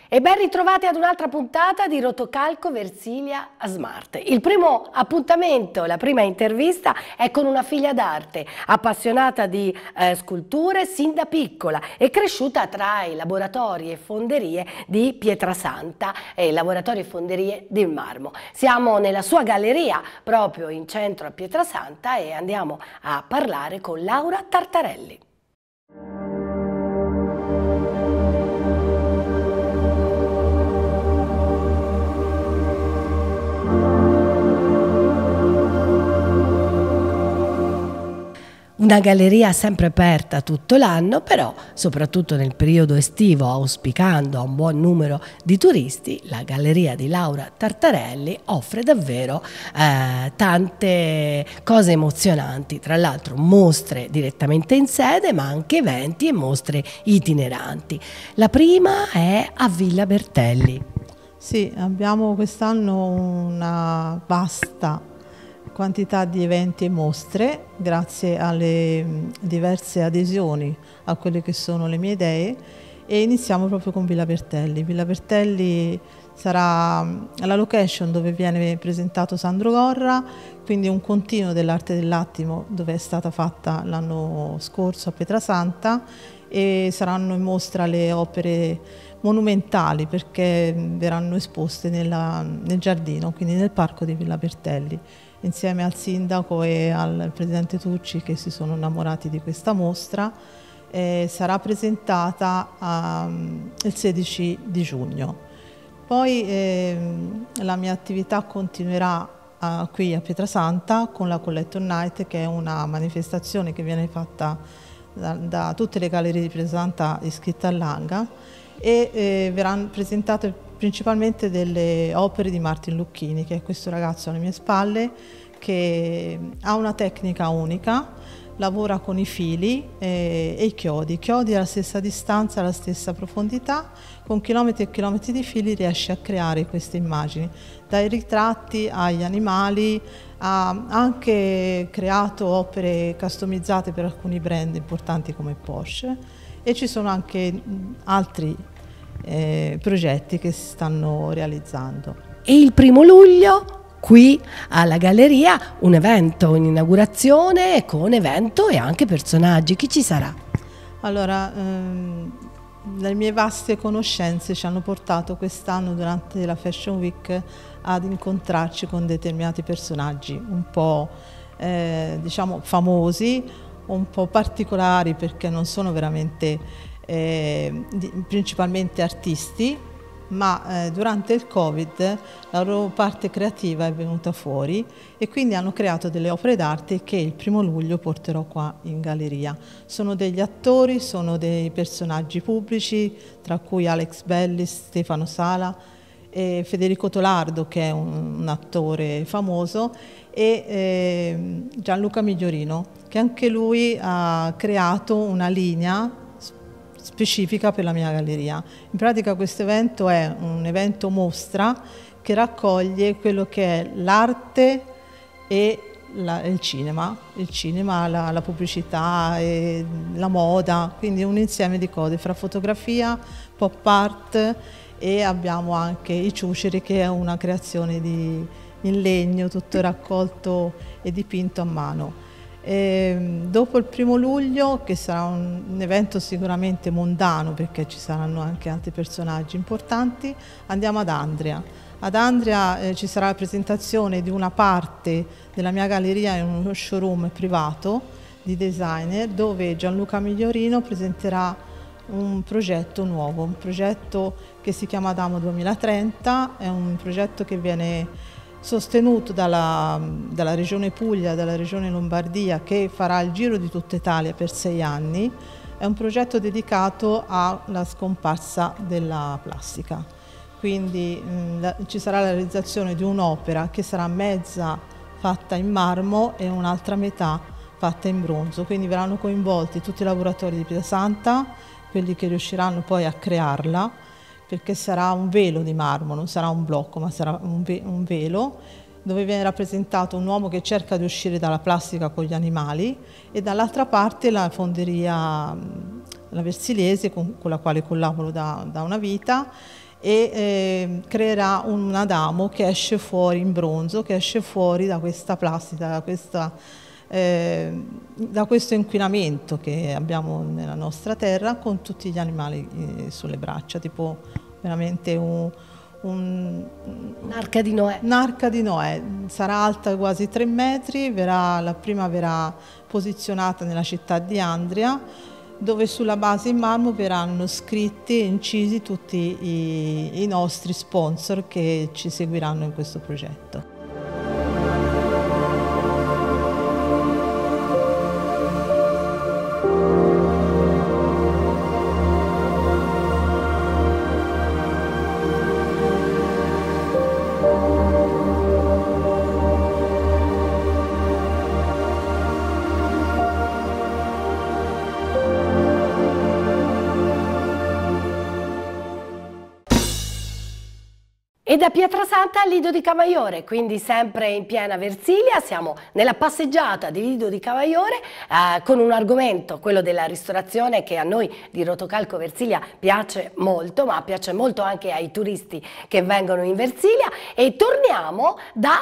E ben ritrovati ad un'altra puntata di Rotocalco Versilia Smart. Il primo appuntamento, la prima intervista è con una figlia d'arte, appassionata di sculture sin da piccola e cresciuta tra i laboratori e fonderie di Pietrasanta e i laboratori e fonderie del marmo. Siamo nella sua galleria proprio in centro a Pietrasanta e andiamo a parlare con Laura Tartarelli. Una galleria sempre aperta tutto l'anno, però soprattutto nel periodo estivo, auspicando a un buon numero di turisti, la galleria di Laura Tartarelli offre davvero tante cose emozionanti, tra l'altro mostre direttamente in sede, ma anche eventi e mostre itineranti. La prima è a Villa Bertelli. Sì, abbiamo quest'anno una vasta quantità di eventi e mostre grazie alle diverse adesioni a quelle che sono le mie idee, e iniziamo proprio con Villa Bertelli. Villa Bertelli sarà la location dove viene presentato Sandro Gorra, quindi un continuo dell'arte dell'attimo dove è stata fatta l'anno scorso a Pietrasanta, e saranno in mostra le opere monumentali perché verranno esposte nel giardino, quindi nel parco di Villa Bertelli, insieme al sindaco e al presidente Tucci, che si sono innamorati di questa mostra. Sarà presentata il 16 di giugno. Poi la mia attività continuerà qui a Pietrasanta con la Collection Night, che è una manifestazione che viene fatta da tutte le gallerie di Pietrasanta iscritte all'ANGA, e verranno presentate principalmente delle opere di Martin Lucchini, che è questo ragazzo alle mie spalle, che ha una tecnica unica, lavora con i fili e i chiodi alla stessa distanza, alla stessa profondità, con chilometri e chilometri di fili riesce a creare queste immagini, dai ritratti agli animali. Ha anche creato opere customizzate per alcuni brand importanti come Porsche, e ci sono anche altri progetti che si stanno realizzando. E il 1° luglio qui alla galleria un evento, un'inaugurazione con evento e anche personaggi. Chi ci sarà? Allora, le mie vaste conoscenze ci hanno portato quest'anno durante la Fashion Week ad incontrarci con determinati personaggi un po' diciamo famosi, un po' particolari perché non sono veramente principalmente artisti, ma durante il Covid la loro parte creativa è venuta fuori e quindi hanno creato delle opere d'arte che il 1° luglio porterò qua in galleria. Sono degli attori, sono dei personaggi pubblici, tra cui Alex Bellis, Stefano Sala e Federico Tolardo, che è un attore famoso, e Gianluca Migliorino, che anche lui ha creato una linea specifica per la mia galleria. In pratica questo evento è un evento mostra che raccoglie quello che è l'arte e il cinema, la pubblicità e la moda, quindi un insieme di cose fra fotografia, pop art, e abbiamo anche i ciuceri, che è una creazione in legno, tutto raccolto e dipinto a mano. Dopo il 1° luglio, che sarà un evento sicuramente mondano perché ci saranno anche altri personaggi importanti, andiamo ad Andria. Ad Andria ci sarà la presentazione di una parte della mia galleria in uno showroom privato di designer, dove Gianluca Migliorino presenterà un progetto nuovo, un progetto che si chiama Adamo 2030, è un progetto che viene sostenuto dalla regione Puglia, dalla regione Lombardia, che farà il giro di tutta Italia per 6 anni. È un progetto dedicato alla scomparsa della plastica, quindi ci sarà la realizzazione di un'opera che sarà mezza fatta in marmo e un'altra metà fatta in bronzo, quindi verranno coinvolti tutti i lavoratori di Pietrasanta, quelli che riusciranno poi a crearla, perché sarà un velo di marmo, non sarà un blocco, ma sarà un velo, dove viene rappresentato un uomo che cerca di uscire dalla plastica con gli animali, e dall'altra parte la fonderia, la Versiliese, con la quale collaboro da una vita, e creerà un Adamo che esce fuori in bronzo, che esce fuori da questa plastica, da questo inquinamento che abbiamo nella nostra terra, con tutti gli animali sulle braccia, tipo veramente un'arca di Noè. Un'arca di Noè, sarà alta quasi 3 metri, la prima verrà posizionata nella città di Andria, dove sulla base in marmo verranno scritti e incisi tutti i nostri sponsor che ci seguiranno in questo progetto. E da Pietrasanta al Lido di Camaiore, quindi sempre in piena Versilia, siamo nella passeggiata di Lido di Camaiore con un argomento, quello della ristorazione, che a noi di Rotocalco Versilia piace molto, ma piace molto anche ai turisti che vengono in Versilia, e torniamo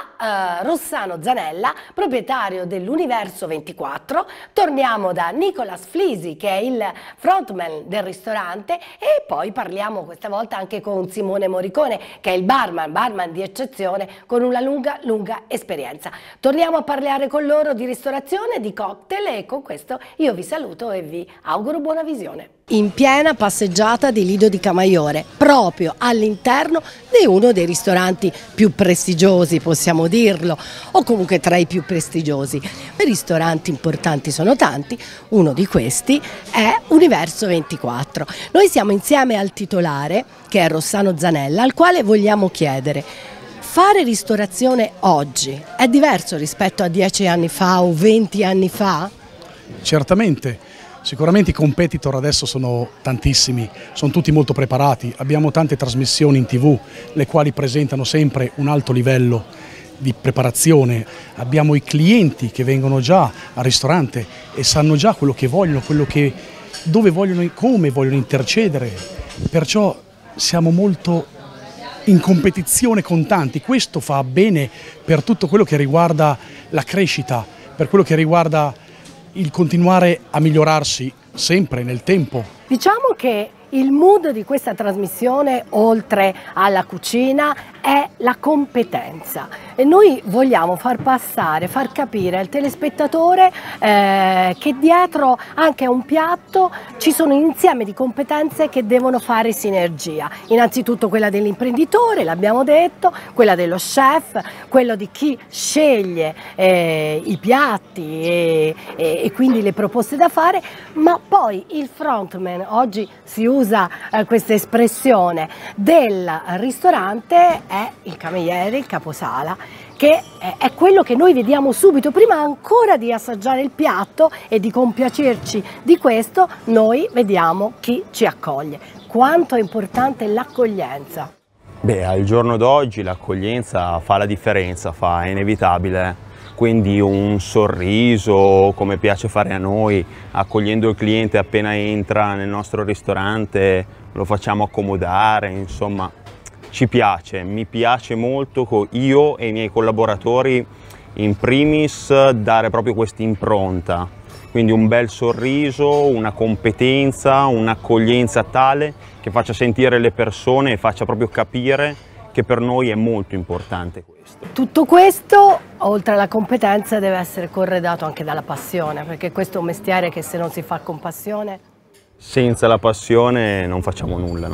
da Rossano Zanella, proprietario dell'Universo 24, torniamo da Nicolas Flisi, che è il frontman del ristorante, e poi parliamo questa volta anche con Simone Moricone, che è il barman di eccezione con una lunga esperienza. Torniamo a parlare con loro di ristorazione, di cocktail, e con questo io vi saluto e vi auguro buona visione. In piena passeggiata di Lido di Camaiore, proprio all'interno di uno dei ristoranti più prestigiosi, possiamo dirlo, o comunque tra i più prestigiosi. I ristoranti importanti sono tanti, uno di questi è Universo 24. Noi siamo insieme al titolare, che è Rossano Zanella, al quale vogliamo chiedere: fare ristorazione oggi è diverso rispetto a 10 anni fa o 20 anni fa? Certamente. Sicuramente i competitor adesso sono tantissimi, sono tutti molto preparati, abbiamo tante trasmissioni in TV le quali presentano sempre un alto livello di preparazione, abbiamo i clienti che vengono già al ristorante e sanno già quello che vogliono, dove vogliono e come vogliono intercedere, perciò siamo molto in competizione con tanti. Questo fa bene per tutto quello che riguarda la crescita, per quello che riguarda il continuare a migliorarsi sempre nel tempo. Diciamo che il mood di questa trasmissione, oltre alla cucina, è la competenza, e noi vogliamo far capire al telespettatore che dietro anche a un piatto ci sono un insieme di competenze che devono fare sinergia. Innanzitutto quella dell'imprenditore, l'abbiamo detto, quella dello chef, quello di chi sceglie i piatti e quindi le proposte da fare, ma poi il frontman, oggi si usa questa espressione, del ristorante è il cameriere, il caposala, che è quello che noi vediamo subito, prima ancora di assaggiare il piatto e di compiacerci di questo, noi vediamo chi ci accoglie. Quanto è importante l'accoglienza? Beh, al giorno d'oggi l'accoglienza fa la differenza, è inevitabile. Quindi un sorriso, come piace fare a noi, accogliendo il cliente appena entra nel nostro ristorante, lo facciamo accomodare, insomma ci piace, mi piace molto io e i miei collaboratori in primis dare proprio questa impronta, quindi un bel sorriso, una competenza, un'accoglienza tale che faccia sentire le persone e faccia proprio capire che per noi è molto importante questo. Tutto questo, oltre alla competenza, deve essere corredato anche dalla passione, perché questo è un mestiere che se non si fa con passione... Senza la passione non facciamo nulla,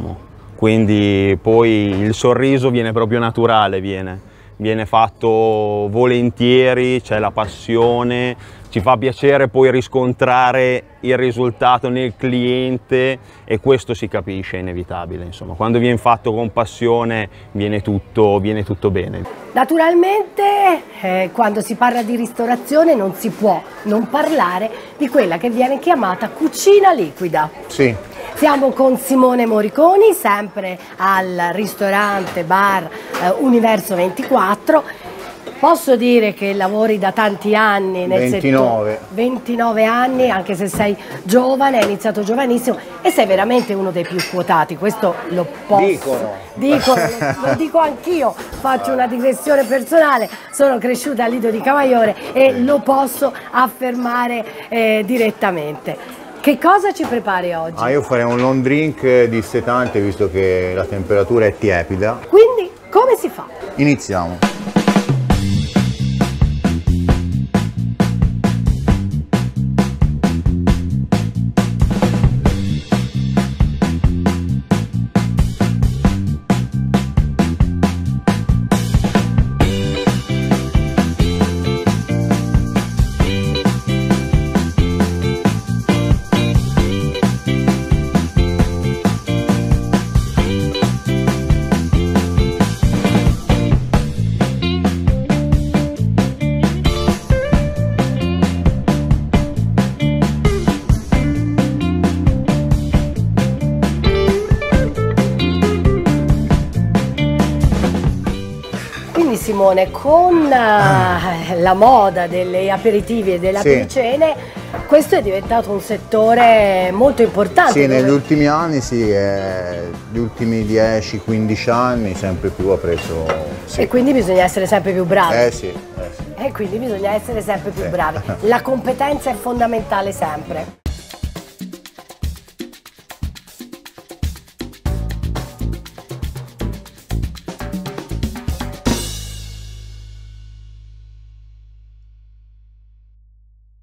quindi poi il sorriso viene proprio naturale, viene fatto volentieri, c'è la passione, ci fa piacere poi riscontrare il risultato nel cliente e questo si capisce, è inevitabile, insomma, quando viene fatto con passione viene tutto bene. Naturalmente quando si parla di ristorazione non si può non parlare di quella che viene chiamata cucina liquida. Sì. Siamo con Simone Moriconi, sempre al ristorante bar Universo 24. Posso dire che lavori da tanti anni nel 29. settore? 29 anni, anche se sei giovane, hai iniziato giovanissimo e sei veramente uno dei più quotati, questo lo posso. Dicono, lo dico anch'io, faccio una digressione personale, sono cresciuta a Lido di Camaiore e lo posso affermare direttamente. Che cosa ci prepari oggi? Io farei un long drink dissetante visto che la temperatura è tiepida. Quindi come si fa? Iniziamo. Simone, con la moda degli aperitivi e delle apericene, questo è diventato un settore molto importante. Sì, negli ultimi anni, sì, gli ultimi 10-15 anni sempre più ha preso... Sì. E quindi bisogna essere sempre più bravi. Sì. E quindi bisogna essere sempre più bravi. La competenza è fondamentale sempre.